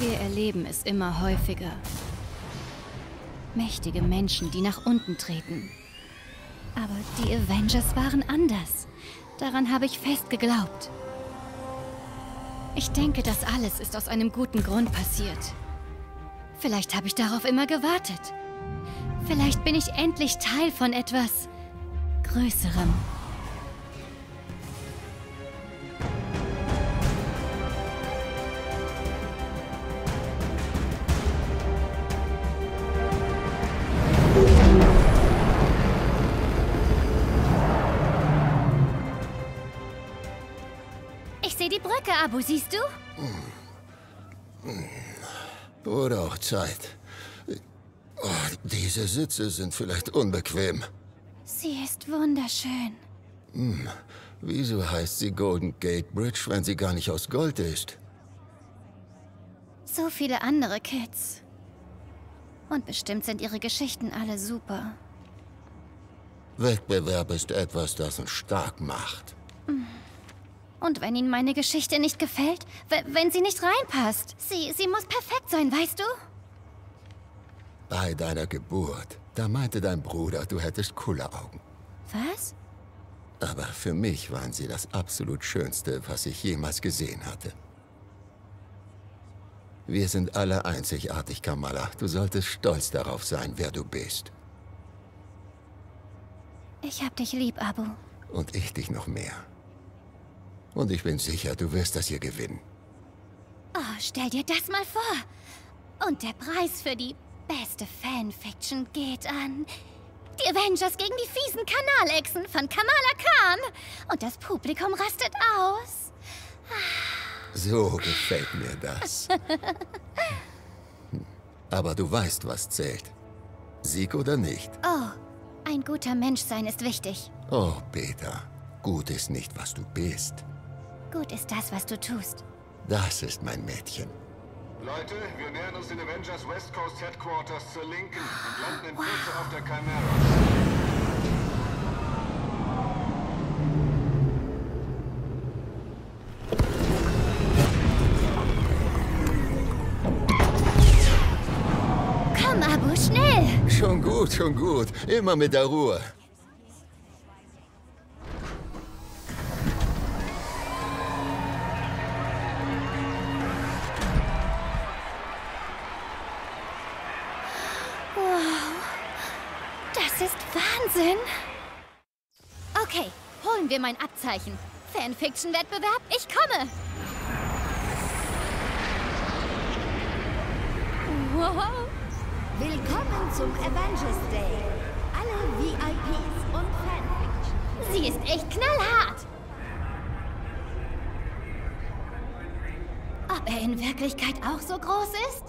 Wir erleben es immer häufiger. Mächtige Menschen, die nach unten treten. Aber die Avengers waren anders. Daran habe ich fest geglaubt. Ich denke, das alles ist aus einem guten Grund passiert. Vielleicht habe ich darauf immer gewartet. Vielleicht bin ich endlich Teil von etwas Größerem. Ich sehe die Brücke, Abu, siehst du? Wurde auch Zeit. Oh, diese Sitze sind vielleicht unbequem. Sie ist wunderschön. Wieso heißt sie Golden Gate Bridge, wenn sie gar nicht aus Gold ist? So viele andere Kids. Und bestimmt sind ihre Geschichten alle super. Wettbewerb ist etwas, das uns stark macht. Und wenn Ihnen meine Geschichte nicht gefällt, wenn sie nicht reinpasst, sie muss perfekt sein, weißt du? Bei deiner Geburt, da meinte dein Bruder, du hättest Kulleraugen. Was? Aber für mich waren sie das absolut Schönste, was ich jemals gesehen hatte. Wir sind alle einzigartig, Kamala. Du solltest stolz darauf sein, wer du bist. Ich hab dich lieb, Abu. Und ich dich noch mehr. Und ich bin sicher, du wirst das hier gewinnen. Oh, stell dir das mal vor. Und der Preis für die beste Fanfiction geht an die Avengers gegen die fiesen Kanalechsen von Kamala Khan. Und das Publikum rastet aus. So gefällt mir das. Aber du weißt, was zählt. Sieg oder nicht? Oh, ein guter Mensch sein ist wichtig. Oh, Peter. Gut ist nicht, was du bist. Gut ist das, was du tust. Das ist mein Mädchen. Leute, wir nähern uns den Avengers West Coast Headquarters zur Linken und landen in Kürze auf der Chimera. Komm, Abu, schnell! Schon gut, schon gut. Immer mit der Ruhe. Das ist Wahnsinn! Okay, holen wir mein Abzeichen. Fanfiction-Wettbewerb, ich komme! Wow! Willkommen zum Avengers Day. Alle VIPs und Fanfiction. Sie ist echt knallhart! Ob er in Wirklichkeit auch so groß ist?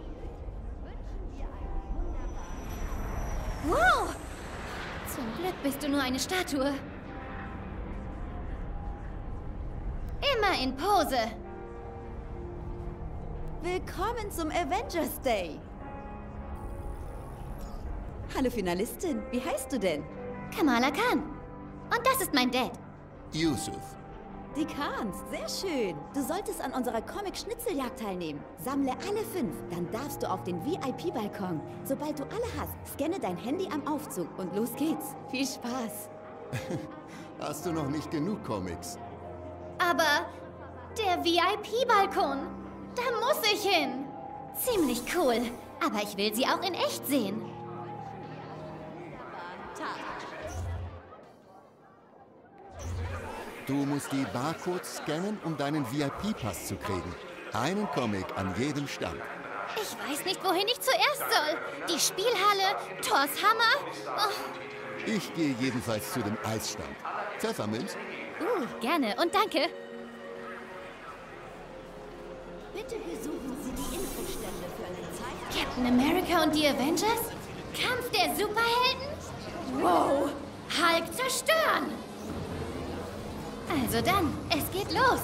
Wow! Zum Glück bist du nur eine Statue. Immer in Pose. Willkommen zum Avengers Day. Hallo Finalistin, wie heißt du denn? Kamala Khan. Und das ist mein Dad. Yusuf. Die Khans, sehr schön. Du solltest an unserer Comic-Schnitzeljagd teilnehmen. Sammle alle 5, dann darfst du auf den VIP-Balkon. Sobald du alle hast, scanne dein Handy am Aufzug und los geht's. Viel Spaß. Hast du noch nicht genug Comics? Aber der VIP-Balkon, da muss ich hin. Ziemlich cool. Aber ich will sie auch in echt sehen. Du musst die Barcodes scannen, um deinen VIP-Pass zu kriegen. Einen Comic an jedem Stand. Ich weiß nicht, wohin ich zuerst soll. Die Spielhalle, Thors Hammer. Oh. Ich gehe jedenfalls zu dem Eisstand. Pfefferminz? Gerne und danke. Bitte besuchen Sie die Infostände für eine Zeit. Captain America und die Avengers? Kampf der Superhelden? Wow! Hulk zerstören! Also dann, es geht los!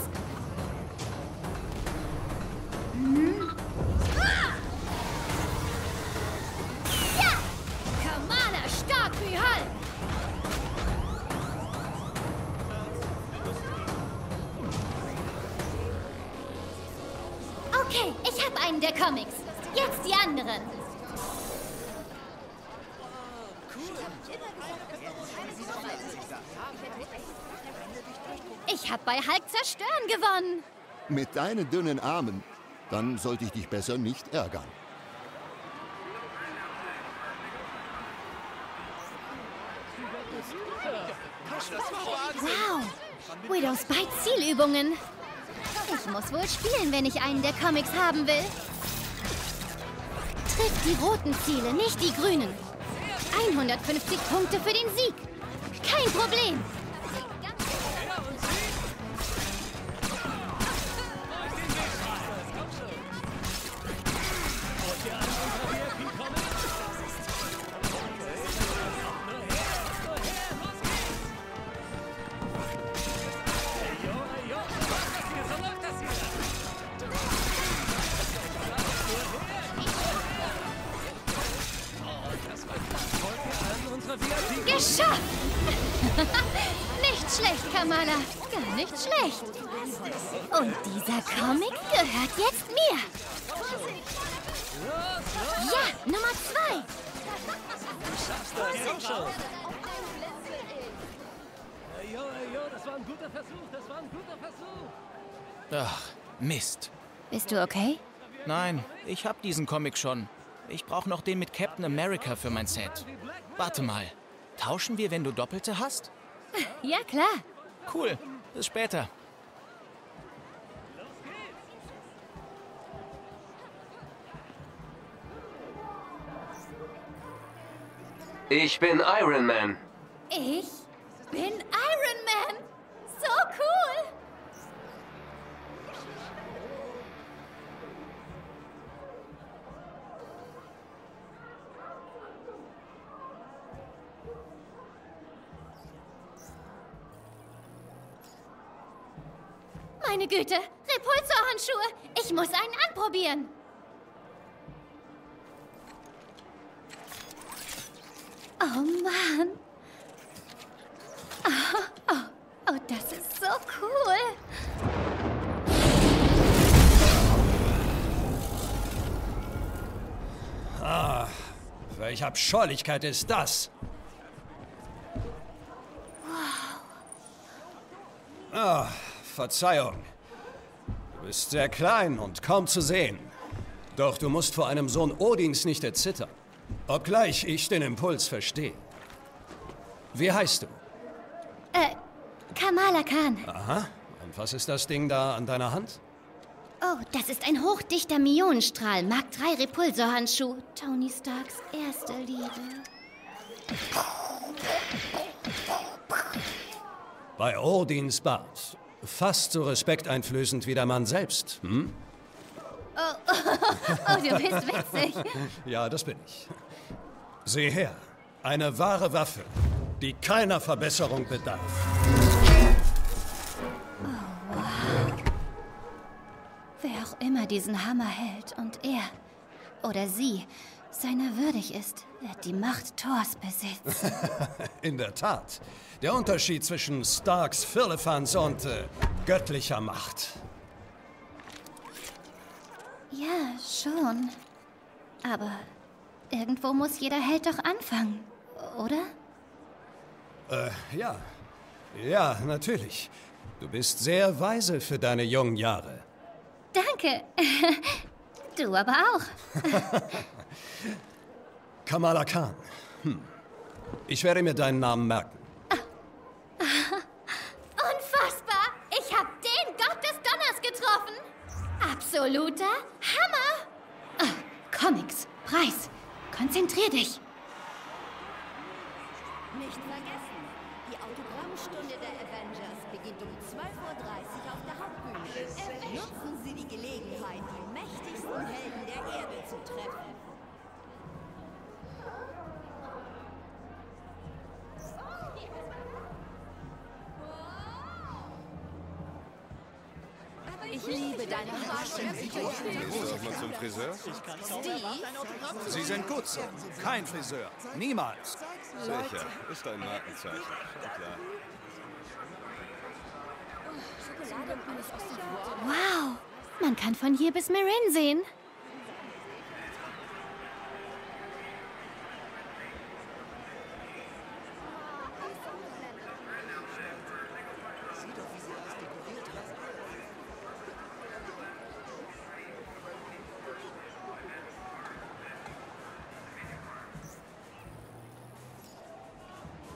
Ja! Kamala stark wie Hulk! Okay, ich hab einen der Comics. Jetzt die anderen. Ich habe bei Hulk zerstören gewonnen. Mit deinen dünnen Armen, dann sollte ich dich besser nicht ärgern. Wow, Widows Bite Zielübungen. Ich muss wohl spielen, wenn ich einen der Comics haben will. Trifft die roten Ziele, nicht die grünen. 150 Punkte für den Sieg. Kein Problem. Geschafft! Nicht schlecht, Kamala. Gar nicht schlecht. Und dieser Comic gehört jetzt mir. Ja, Nummer 2. Das war ein guter Versuch. Ach, Mist. Bist du okay? Nein, ich hab diesen Comic schon. Ich brauche noch den mit Captain America für mein Set. Warte mal. Tauschen wir, wenn du Doppelte hast? Ja, klar. Cool. Bis später. Ich bin Iron Man. Ich bin Iron Man. So cool. Meine Güte, Repulsor-Handschuhe. Ich muss einen anprobieren. Oh Mann. Oh, das ist so cool. Welche Abscheulichkeit ist das? Wow. Verzeihung. Du bist sehr klein und kaum zu sehen. Doch du musst vor einem Sohn Odins nicht erzittern. Obgleich ich den Impuls verstehe. Wie heißt du? Kamala Khan. Aha. Und was ist das Ding da an deiner Hand? Oh, das ist ein hochdichter Mionenstrahl. Mark 3 Repulsor-Handschuh. Tony Starks erste Liebe. Bei Odins Bart. Fast so respekteinflößend wie der Mann selbst, hm? Oh, du bist witzig. Ja, das bin ich. Sieh her. Eine wahre Waffe, die keiner Verbesserung bedarf. Wer auch immer diesen Hammer hält und er oder sie seiner würdig ist, wird die Macht Thors besitzen. In der Tat. Der Unterschied zwischen Starks Firlefanz und göttlicher Macht. Ja, schon. Aber irgendwo muss jeder Held doch anfangen, oder? Ja. Ja, natürlich. Du bist sehr weise für deine jungen Jahre. Danke. Du aber auch. Kamala Khan. Ich werde mir deinen Namen merken. Unfassbar! Ich habe den Gott des Donners getroffen! Absoluter Hammer! Comics, Preis, konzentrier dich! Nicht vergessen, die Autogrammstunde der Avengers beginnt um 12:30 Uhr auf der Hauptbühne. Nutzen Sie die Gelegenheit, die mächtigsten Helden der Erde zu treffen. Ich liebe deine Haare. Darf man zum Friseur? Sie sind gut so. Kein Friseur. Niemals. Sicher, ist ein Markenzeichen. Klar. Wow, man kann von hier bis Merin sehen.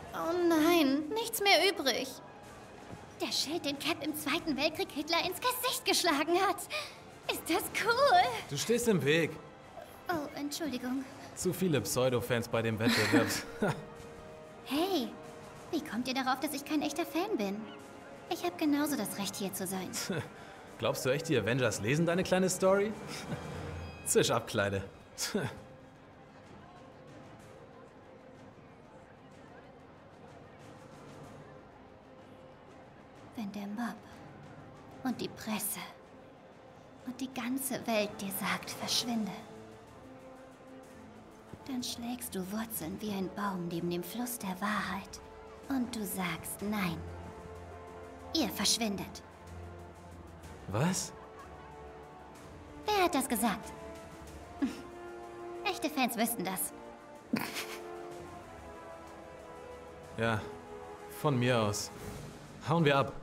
Oh nein, nichts mehr übrig. Der Schild, den Cap im Zweiten Weltkrieg Hitler ins Gesicht geschlagen hat. Ist das cool? Du stehst im Weg. Oh, Entschuldigung. Zu viele Pseudo-Fans bei dem Wettbewerb. Hey, wie kommt ihr darauf, dass ich kein echter Fan bin? Ich habe genauso das Recht, hier zu sein. Glaubst du echt, die Avengers lesen deine kleine Story? Zisch ab, Kleine. Wenn der Mob und die Presse und die ganze Welt dir sagt, verschwinde, dann schlägst du Wurzeln wie ein Baum neben dem Fluss der Wahrheit. Und du sagst nein. Ihr verschwindet. Was? Wer hat das gesagt? Echte Fans wüssten das. Ja, von mir aus. Hauen wir ab.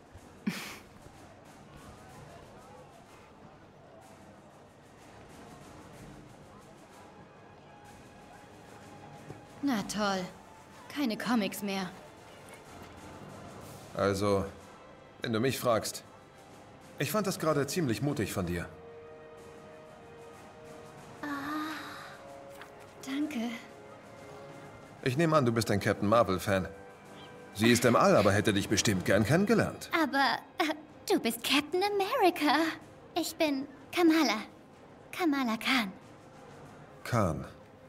Na toll. Keine Comics mehr. Also, wenn du mich fragst, ich fand das gerade ziemlich mutig von dir. Danke. Ich nehme an, du bist ein Captain Marvel-Fan. Sie ist im All, aber hätte dich bestimmt gern kennengelernt. Aber du bist Captain America. Ich bin Kamala. Kamala Khan. Khan.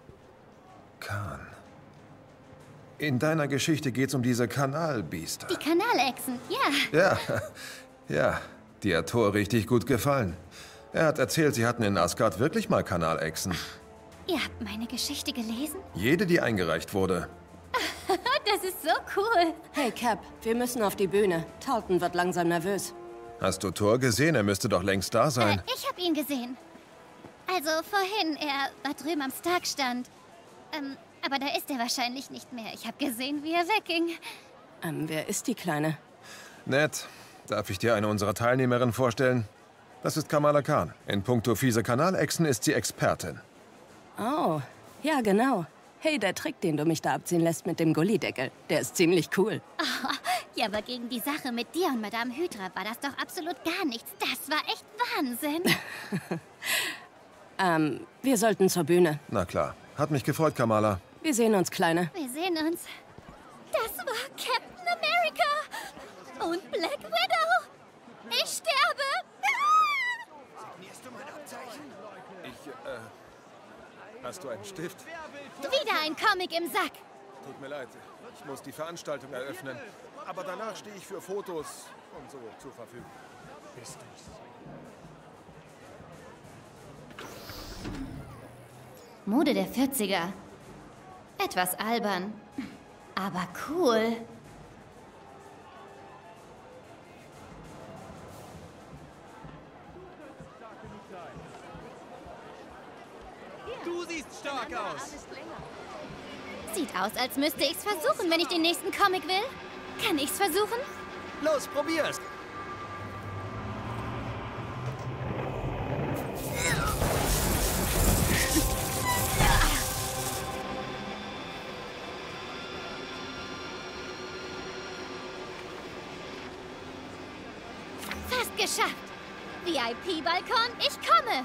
In deiner Geschichte geht's um diese Kanalbiester. Die Kanalechsen, ja. Ja, die hat Thor richtig gut gefallen. Er hat erzählt, sie hatten in Asgard wirklich mal Kanalechsen. Ihr habt meine Geschichte gelesen? Jede, die eingereicht wurde. Das ist so cool. Hey Cap, wir müssen auf die Bühne. Tarleton wird langsam nervös. Hast du Thor gesehen? Er müsste doch längst da sein. Ich habe ihn gesehen. Also vorhin, er war drüben am Stark-Stand. Aber da ist er wahrscheinlich nicht mehr. Ich habe gesehen, wie er wegging. Wer ist die Kleine? Nett. Darf ich dir eine unserer Teilnehmerinnen vorstellen? Das ist Kamala Khan. In puncto fiese Kanalechsen ist sie Expertin. Oh, ja genau. Hey, der Trick, den du mich da abziehen lässt mit dem Gullideckel, der ist ziemlich cool. Oh, ja, aber gegen die Sache mit dir und Madame Hydra war das doch absolut gar nichts. Das war echt Wahnsinn. Wir sollten zur Bühne. Na klar. Hat mich gefreut, Kamala. Wir sehen uns, Kleine. Wir sehen uns. Das war Captain America und Black Widow. Ich sterbe. Signierst du mein Abzeichen? Hast du einen Stift? Wieder ein Comic im Sack. Tut mir leid. Ich muss die Veranstaltung eröffnen. Aber danach stehe ich für Fotos und so zur Verfügung. Bist du's? Mode der 40er. Etwas albern, aber cool. Du siehst stark aus. Sieht aus, als müsste ich's versuchen, wenn ich den nächsten Comic will. Kann ich's versuchen? Los, probier's. Fast geschafft. VIP-Balkon, ich komme.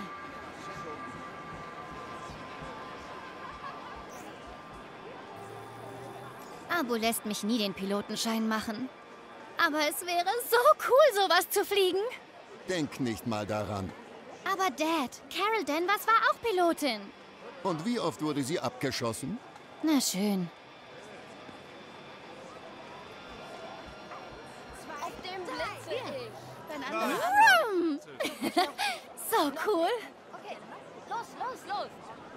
Abo lässt mich nie den Pilotenschein machen. Aber es wäre so cool, sowas zu fliegen. Denk nicht mal daran. Aber Dad, Carol Danvers war auch Pilotin. Und wie oft wurde sie abgeschossen? Na schön. Auf dem Blitze. Vroom. So cool. Okay, los.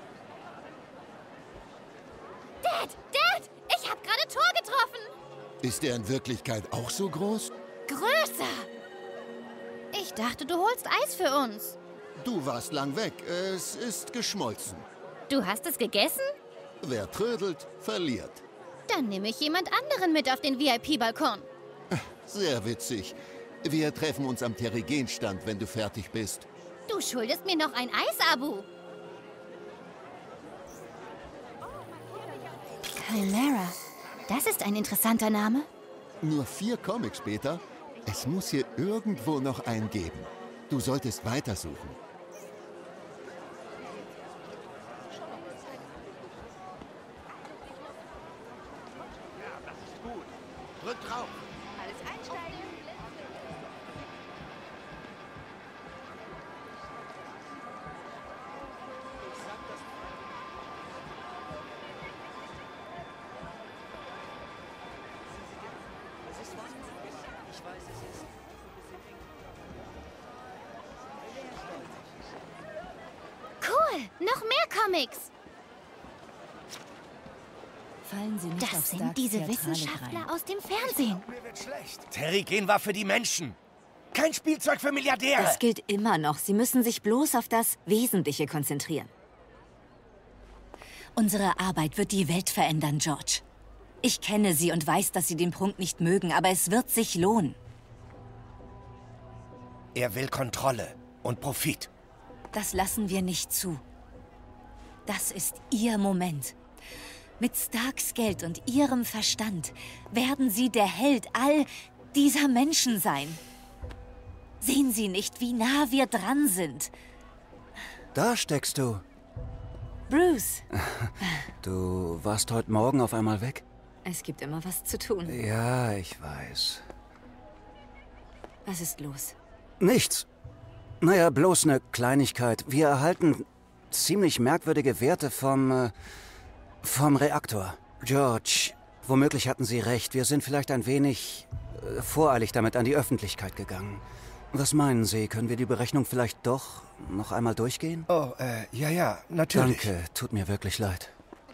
Dad, ich habe gerade Thor getroffen. Ist er in Wirklichkeit auch so groß? Größer. Ich dachte, du holst Eis für uns. Du warst lang weg. Es ist geschmolzen. Du hast es gegessen? Wer trödelt, verliert. Dann nehme ich jemand anderen mit auf den VIP-Balkon. Sehr witzig. Wir treffen uns am Terrigen-Stand, wenn du fertig bist. Du schuldest mir noch ein Eis-Abo. Chimera. Das ist ein interessanter Name. Nur 4 Comics später? Es muss hier irgendwo noch einen geben. Du solltest weitersuchen. Drück drauf. Alles einsteigen. Cool, noch mehr Comics. Fallen Sie nicht auf Das sind Starks diese Theatralik Wissenschaftler rein. aus dem Fernsehen. Mir wird schlecht. Terrigen war für die Menschen. Kein Spielzeug für Milliardäre. Das gilt immer noch. Sie müssen sich bloß auf das Wesentliche konzentrieren. Unsere Arbeit wird die Welt verändern, George. Ich kenne Sie und weiß, dass Sie den Prunk nicht mögen, aber es wird sich lohnen. Er will Kontrolle und Profit. Das lassen wir nicht zu. Das ist Ihr Moment. Mit Starks Geld und Ihrem Verstand werden Sie der Held all dieser Menschen sein. Sehen Sie nicht, wie nah wir dran sind? Da steckst du. Bruce. Du warst heute Morgen auf einmal weg? Es gibt immer was zu tun. Ja, ich weiß. Was ist los? Nichts. Naja, bloß eine Kleinigkeit. Wir erhalten ziemlich merkwürdige Werte vom Reaktor. George, womöglich hatten Sie recht. Wir sind vielleicht ein wenig voreilig damit an die Öffentlichkeit gegangen. Was meinen Sie? Können wir die Berechnung vielleicht doch noch einmal durchgehen? Oh, ja, natürlich. Danke, tut mir wirklich leid.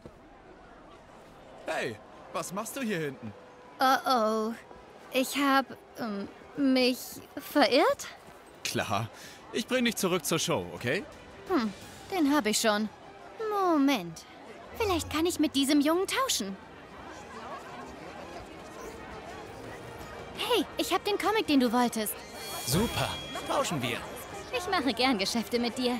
Hey, was machst du hier hinten? Oh. Ich habe mich verirrt? Klar. Ich bring dich zurück zur Show, okay? Den habe ich schon. Moment. Vielleicht kann ich mit diesem Jungen tauschen. Hey, ich habe den Comic, den du wolltest. Super. Tauschen wir. Ich mache gern Geschäfte mit dir.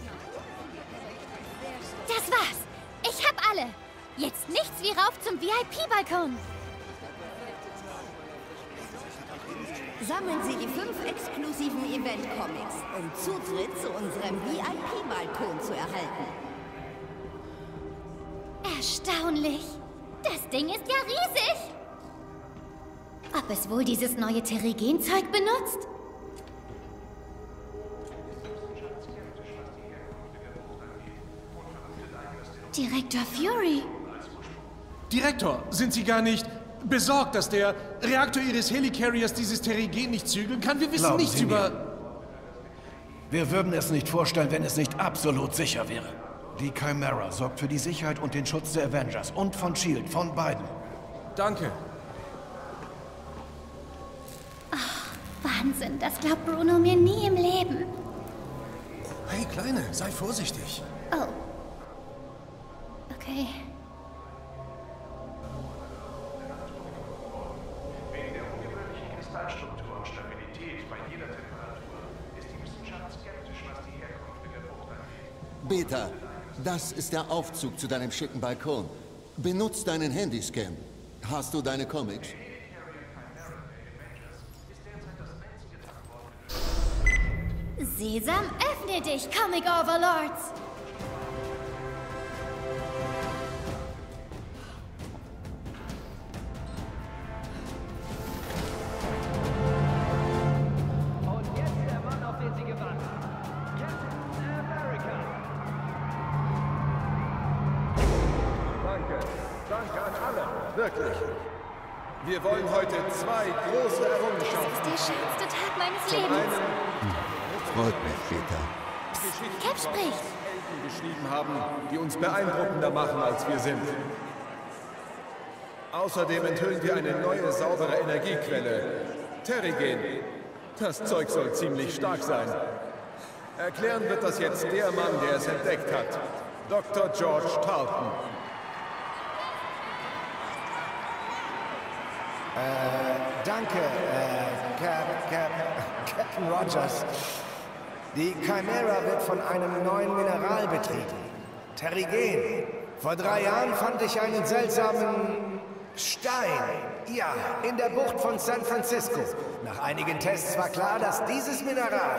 Das war's. Ich hab alle. Jetzt nichts wie rauf zum VIP-Balkon. Sammeln Sie die 5 exklusiven Event-Comics, um Zutritt zu unserem VIP-Balkon zu erhalten. Erstaunlich. Das Ding ist ja riesig. Ob es wohl dieses neue Terrigen-Zeug benutzt? Direktor Fury. Direktor, sind Sie gar nicht besorgt, dass der Reaktor Ihres Helicarriers dieses Terrigen nicht zügeln kann? Wir wissen Glauben nichts Sie über... mir. Wir würden es nicht vorstellen, wenn es nicht absolut sicher wäre. Die Chimera sorgt für die Sicherheit und den Schutz der Avengers und von S.H.I.E.L.D., von beiden. Danke. Wahnsinn, das glaubt Bruno mir nie im Leben. Hey, Kleine, sei vorsichtig. Oh. Okay. Wegen der ungewöhnlichen Kristallstruktur und Stabilität bei jeder Temperatur ist die Wissenschaft skeptisch, was die Herkunft der Frucht angeht. Beta, das ist der Aufzug zu deinem schicken Balkon. Benutz deinen Handyscan. Hast du deine Comics? Sesam, öffne dich, Comic Overlords! Und jetzt der Mann, auf den Sie gewartet haben. Captain America. Danke an alle. Wirklich. Wir wollen heute 2 große Errungenschaften. Das ist der schönste Tag meines Zum Lebens. Freut mich, Beta. Cap spricht. Helden geschrieben haben, die uns beeindruckender machen, als wir sind. Außerdem enthüllen wir eine neue, saubere Energiequelle. Terrigen. Das Zeug soll ziemlich stark sein. Erklären wird das jetzt der Mann, der es entdeckt hat. Dr. George Tarleton. Danke, Captain Rogers. Die Chimera wird von einem neuen Mineral betrieben. Terrigen. Vor 3 Jahren fand ich einen seltsamen Stein. Ja, in der Bucht von San Francisco. Nach einigen Tests war klar, dass dieses Mineral...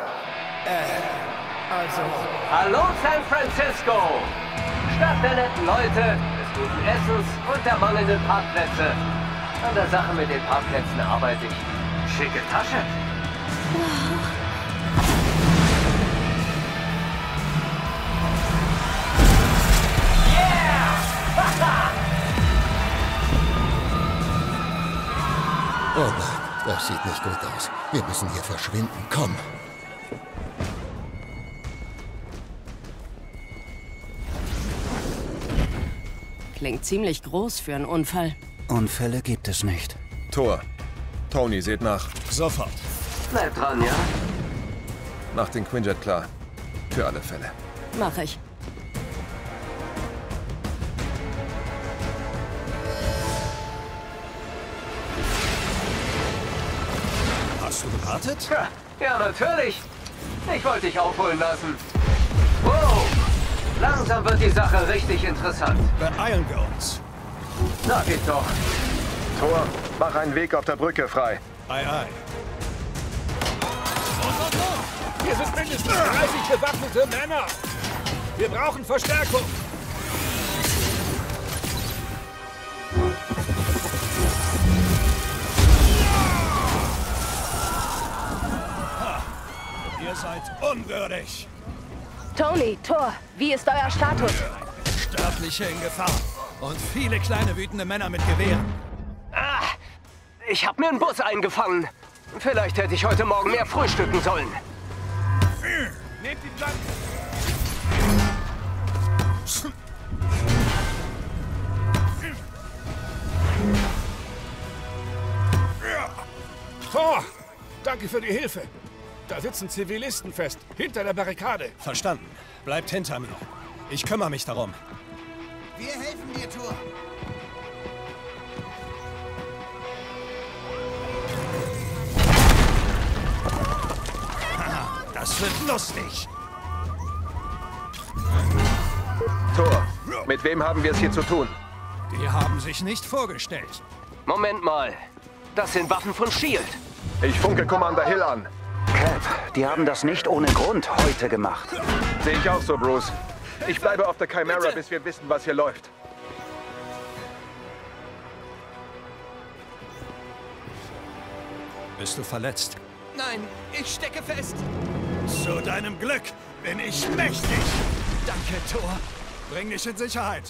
Hallo San Francisco! Stadt der netten Leute, des guten Essens und der mangelnden Parkplätze. An der Sache mit den Parkplätzen arbeite ich. Schicke Tasche. Oh Mann, das sieht nicht gut aus. Wir müssen hier verschwinden. Komm. Klingt ziemlich groß für einen Unfall. Unfälle gibt es nicht. Tor. Tony, seht nach. Sofort. Bleib dran, ja? Mach den Quinjet klar. Für alle Fälle. Mach ich. Hast du gewartet? Ja, natürlich. Ich wollte dich aufholen lassen. Wow. Langsam wird die Sache richtig interessant. Beeilen wir uns. Na, geht doch. Tor, mach einen Weg auf der Brücke frei. Ei, ei. Hier sind mindestens 30 bewaffnete Männer. Wir brauchen Verstärkung. Ihr seid unwürdig. Tony, Tor, wie ist euer Status? Sterbliche in Gefahr. Und viele kleine wütende Männer mit Gewehren. Ich habe mir einen Bus eingefangen. Vielleicht hätte ich heute Morgen mehr frühstücken sollen. Nehmt die Planken. Tor, danke für die Hilfe. Da sitzen Zivilisten fest, hinter der Barrikade. Verstanden. Bleibt hinter mir. Ich kümmere mich darum. Wir helfen dir, Tor. Das wird lustig. Tor, mit wem haben wir es hier zu tun? Die haben sich nicht vorgestellt. Moment mal. Das sind Waffen von S.H.I.E.L.D. Ich funke Commander Hill an. Cap, die haben das nicht ohne Grund heute gemacht. Sehe ich auch so, Bruce. Ich bleibe auf der Chimera, bis wir wissen, was hier läuft. Bist du verletzt? Nein, ich stecke fest. Zu deinem Glück bin ich mächtig. Danke, Tor. Bring dich in Sicherheit.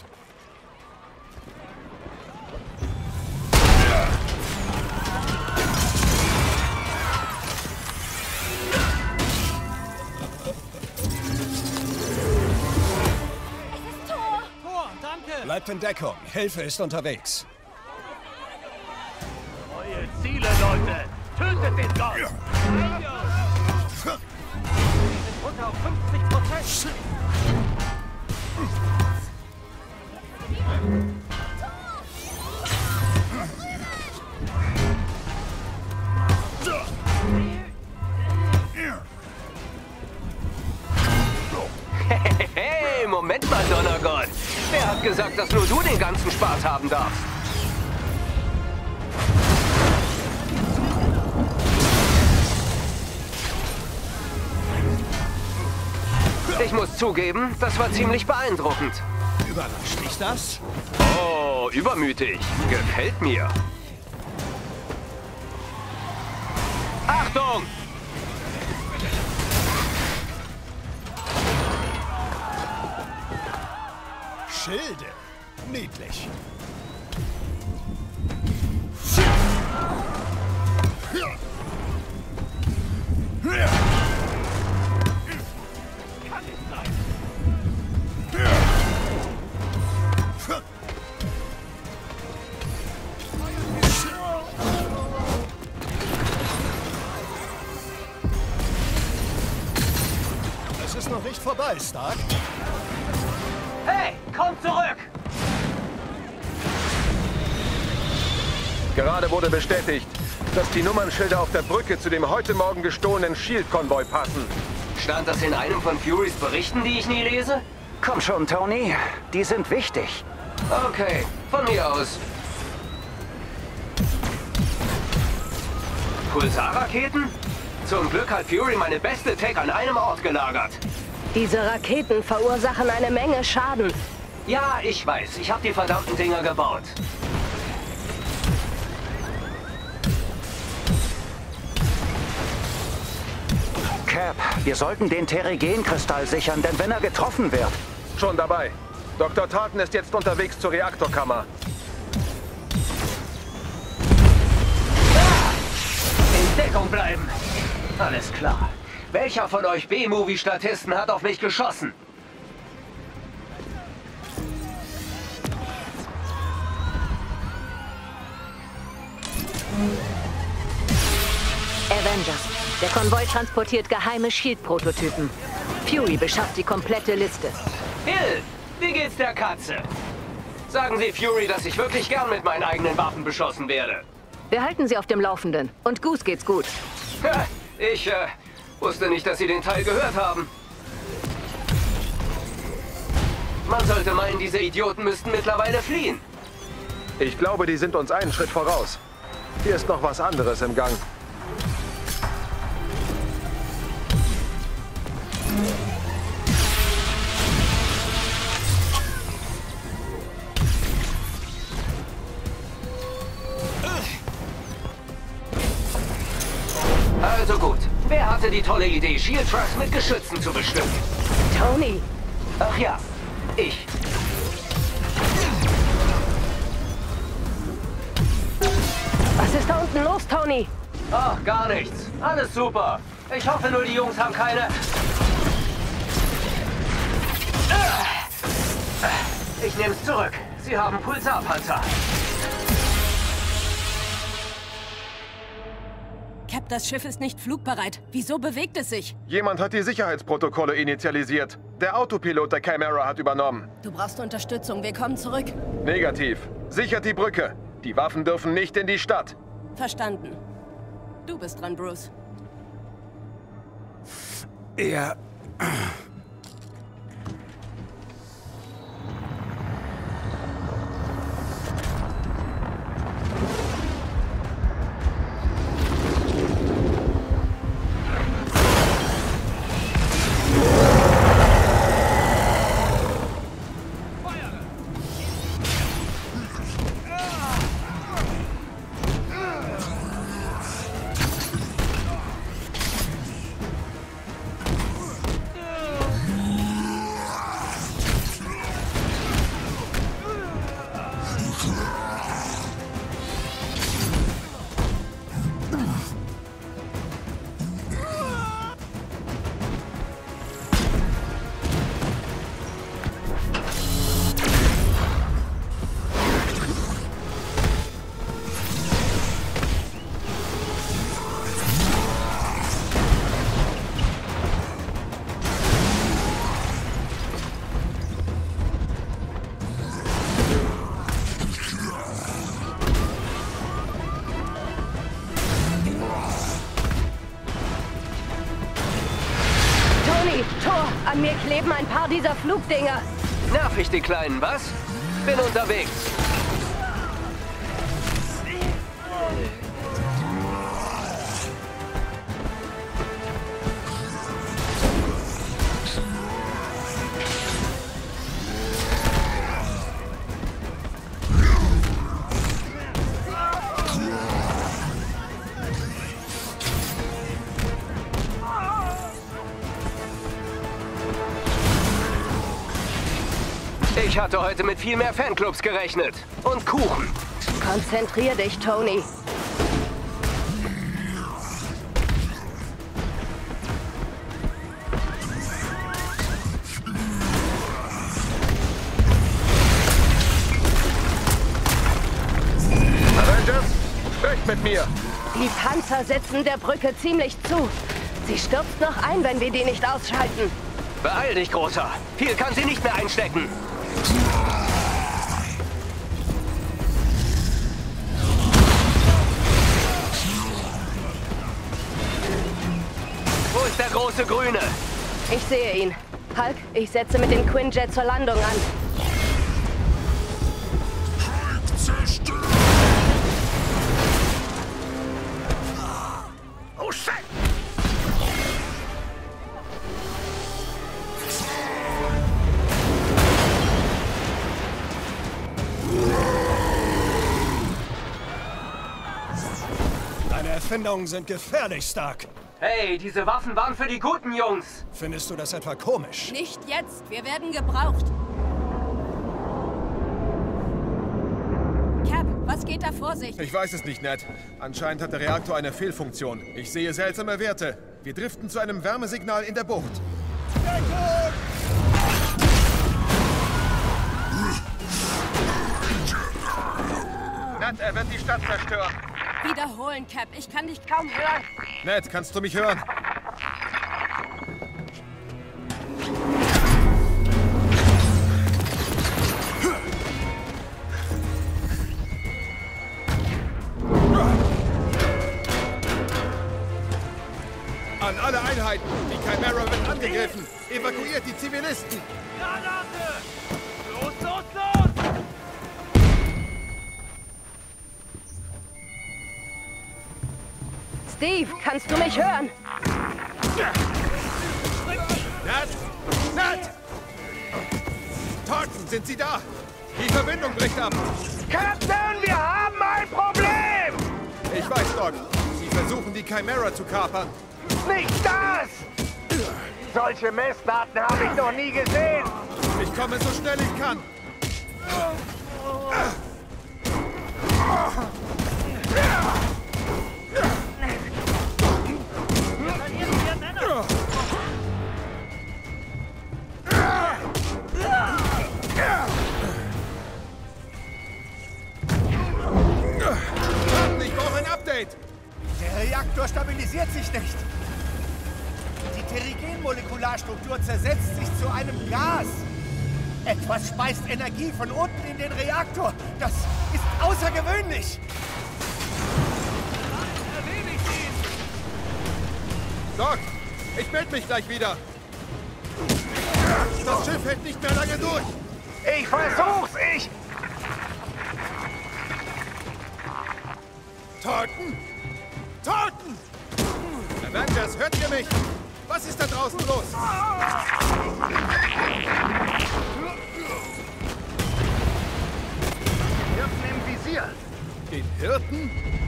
Tor, danke. Bleibt in Deckung. Hilfe ist unterwegs. Neue Ziele, Leute. Tötet den Gott. Runter auf 50%. Hey, Moment mal, Donnergott. Wer hat gesagt, dass nur du den ganzen Spaß haben darfst? Ich muss zugeben, das war ziemlich beeindruckend. Überrascht dich das? Oh, übermütig. Gefällt mir. Achtung! Schilde. Niedlich. Es ist noch nicht vorbei, Stark. Hey, komm zurück! Gerade wurde bestätigt, dass die Nummernschilder auf der Brücke zu dem heute Morgen gestohlenen S.H.I.E.L.D.-Konvoi passen. Stand das in einem von Furys Berichten, die ich nie lese? Komm schon, Tony. Die sind wichtig. Okay, von mir aus. Pulsarraketen? Zum Glück hat Fury meine beste Tech an einem Ort gelagert. Diese Raketen verursachen eine Menge Schaden. Ja, ich weiß. Ich habe die verdammten Dinger gebaut. Cap, wir sollten den Terrigen-Kristall sichern, denn wenn er getroffen wird... Schon dabei. Dr. Tartan ist jetzt unterwegs zur Reaktorkammer. In Deckung bleiben. Alles klar. Welcher von euch B-Movie-Statisten hat auf mich geschossen? Avengers. Der Konvoi transportiert geheime Shield-Prototypen. Fury beschafft die komplette Liste. Hill, wie geht's der Katze? Sagen Sie Fury, dass ich wirklich gern mit meinen eigenen Waffen beschossen werde. Wir halten Sie auf dem Laufenden. Und Goose geht's gut. Ich wusste nicht, dass Sie den Teil gehört haben. Man sollte meinen, diese Idioten müssten mittlerweile fliehen. Ich glaube, die sind uns einen Schritt voraus. Hier ist noch was anderes im Gang. Also gut. Wer hatte die tolle Idee, Shield Trucks mit Geschützen zu bestücken? Tony. Ach ja, ich. Was ist da unten los, Tony? Ach, gar nichts. Alles super. Ich hoffe nur, die Jungs haben keine... Ich nehme es zurück. Sie haben Pulsarpanzer. Cap, das Schiff ist nicht flugbereit. Wieso bewegt es sich? Jemand hat die Sicherheitsprotokolle initialisiert. Der Autopilot der Chimera hat übernommen. Du brauchst Unterstützung. Wir kommen zurück. Negativ. Sichert die Brücke. Die Waffen dürfen nicht in die Stadt. Verstanden. Du bist dran, Bruce. Ja. An mir kleben ein paar dieser Flugdinger. Nerv ich die Kleinen, was? Bin unterwegs. Ich hatte heute mit viel mehr Fanclubs gerechnet. Und Kuchen. Konzentrier dich, Tony. Avengers, sprecht mit mir. Die Panzer setzen der Brücke ziemlich zu. Sie stürzt noch ein, wenn wir die nicht ausschalten. Beeil dich, Großer. Viel kann sie nicht mehr einstecken. Wo ist der große Grüne? Ich sehe ihn. Hulk, ich setze mit dem Quinjet zur Landung an. Deine Erfindungen sind gefährlich, Stark. Hey, diese Waffen waren für die guten Jungs. Findest du das etwa komisch? Nicht jetzt, wir werden gebraucht. Cap, was geht da vor sich? Ich weiß es nicht, Ned. Anscheinend hat der Reaktor eine Fehlfunktion. Ich sehe seltsame Werte. Wir driften zu einem Wärmesignal in der Bucht. Ned, er wird die Stadt zerstören. Wiederholen, Cap. Ich kann dich kaum hören. Ned, kannst du mich hören? An alle Einheiten! Die Chimera wird angegriffen! Evakuiert die Zivilisten! Granate! Los, los, los! Steve, kannst du mich hören? Ned! Ned! Thornton, sind Sie da? Die Verbindung bricht ab! Captain, wir haben ein Problem! Ich weiß, Doc. Sie versuchen, die Chimera zu kapern. Nicht das! Solche Messdaten habe ich noch nie gesehen! Ich komme so schnell ich kann! Ich brauche ein Update! Der Reaktor stabilisiert sich nicht. Die Terrigen-Molekularstruktur zersetzt sich zu einem Gas. Etwas speist Energie von unten in den Reaktor. Das ist außergewöhnlich. Doc, ich melde mich gleich wieder. Das Schiff hält nicht mehr lange durch. Ich versuch's, Thornton! Thornton! Avengers, hört ihr mich? Was ist da draußen los? Hirten im Visier. Den Hirten?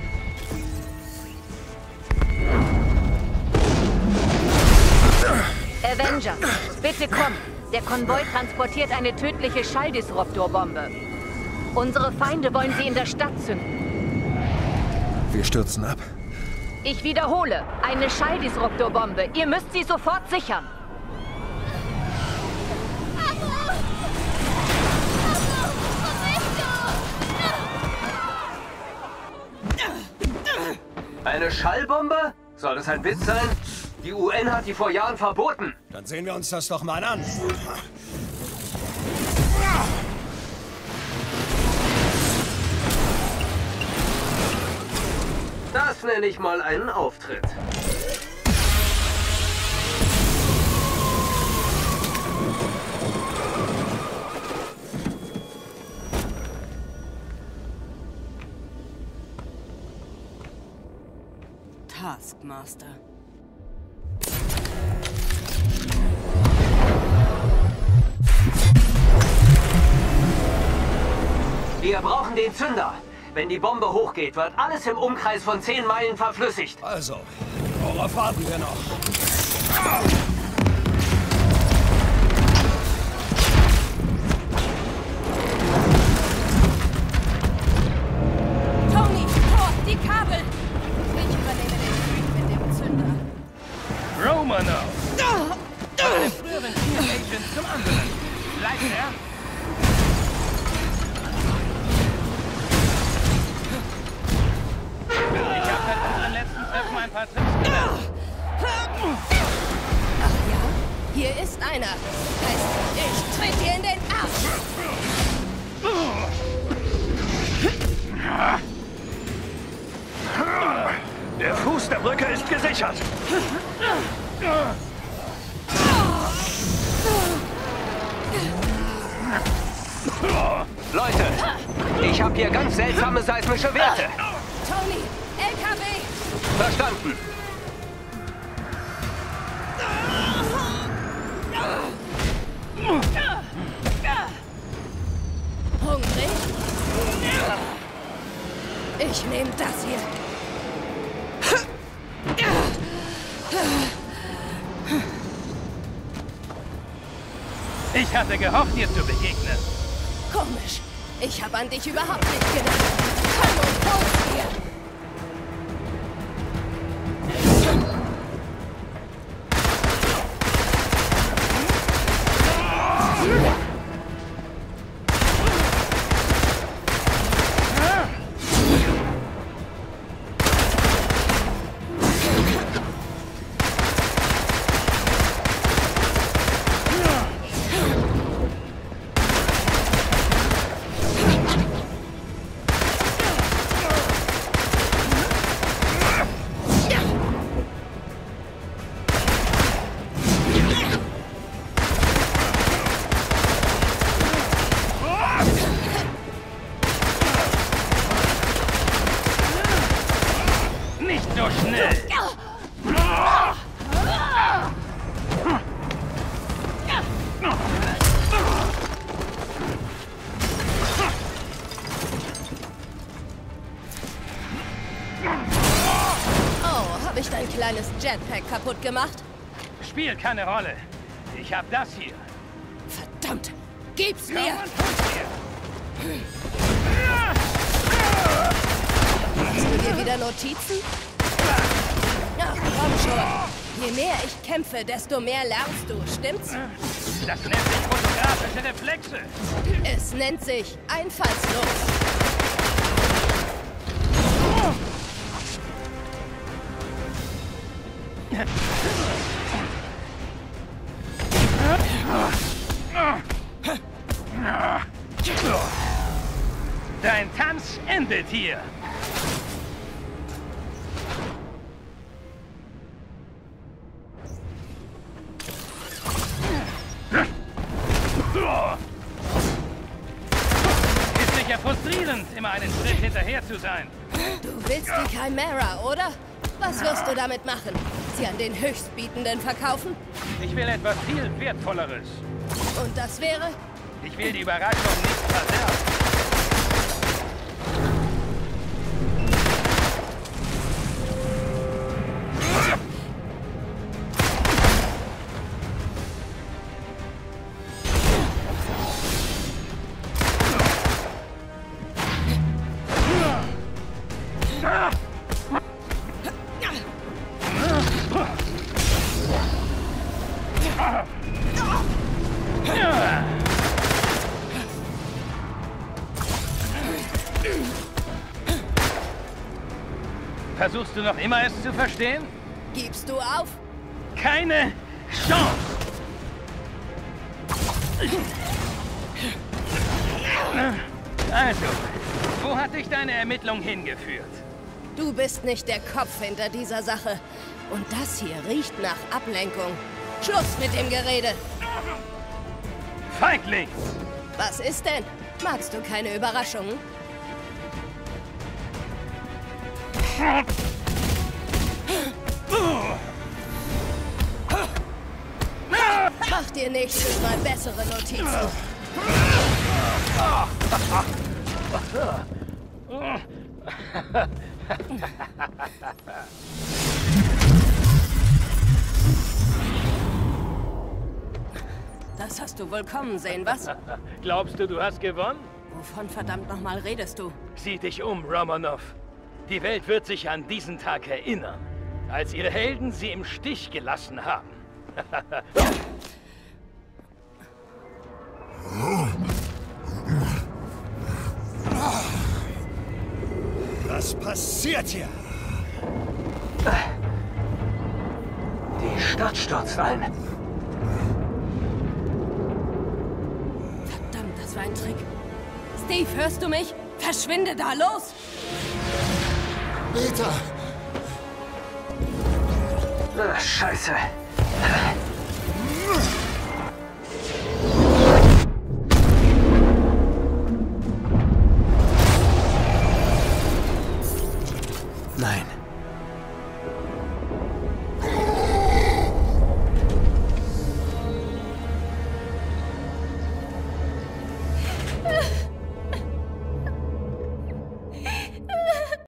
Avengers, bitte komm. Der Konvoi transportiert eine tödliche Schalldisruptorbombe. Unsere Feinde wollen sie in der Stadt zünden. Wir stürzen ab. Ich wiederhole, eine Schalldisruptorbombe. Ihr müsst sie sofort sichern. Eine Schallbombe? Soll das ein Witz sein? Die UN hat die vor Jahren verboten. Dann sehen wir uns das doch mal an. Das nenne ich mal einen Auftritt. Taskmaster. Wir brauchen den Zünder. Wenn die Bombe hochgeht, wird alles im Umkreis von 10 Meilen verflüssigt. Also, worauf warten wir noch? Tony, Thor, die Kabel! Ich übernehme den Krieg mit dem Zünder. Romanov! Von einem früheren Team-Agent zum anderen. Bleibt er? Ich habe seit unseren letzten Treffen ein paar Tricks gelernt. Ach ja? Hier ist einer. Heißt, ich tritt dir in den Arsch. Der Fuß der Brücke ist gesichert. Leute, ich habe hier ganz seltsame seismische Werte. Tony, LKW! Verstanden. Hungrig? Ich nehme das hier. Ich hatte gehofft, dir zu begegnen. Komisch. Ich habe an dich überhaupt nicht gedacht. Komm und hol's dir. Habe ich dein kleines Jetpack kaputt gemacht? Spielt keine Rolle. Ich hab das hier. Verdammt! Gib's mir! Machst du dir wieder Notizen? Ach, komm schon. Je mehr ich kämpfe, desto mehr lernst du, stimmt's? Das nennt sich fotografische Reflexe. Es nennt sich einfallslos. Dein Tanz endet hier. Ist sicher frustrierend, immer einen Schritt hinterher zu sein. Du willst die Chimera, oder? Was wirst du damit machen? Sie an den Höchstbietenden verkaufen? Ich will etwas viel Wertvolleres. Und das wäre? Ich will die Überraschung nicht verderben. Versuchst du noch immer, es zu verstehen? Gibst du auf? Keine Chance! Also, wo hat dich deine Ermittlung hingeführt? Du bist nicht der Kopf hinter dieser Sache. Und das hier riecht nach Ablenkung. Schluss mit dem Gerede! Feigling! Was ist denn? Magst du keine Überraschungen? Mach dir nächstes Mal bessere Notizen. Das hast du wohl kommen sehen, was? Glaubst du, du hast gewonnen? Wovon verdammt nochmal redest du? Sieh dich um, Romanov. Die Welt wird sich an diesen Tag erinnern, als ihre Helden sie im Stich gelassen haben. Was passiert hier? Die Stadt stürzt ein. Verdammt, das war ein Trick. Steve, hörst du mich? Verschwinde da, los! Peter! Scheiße.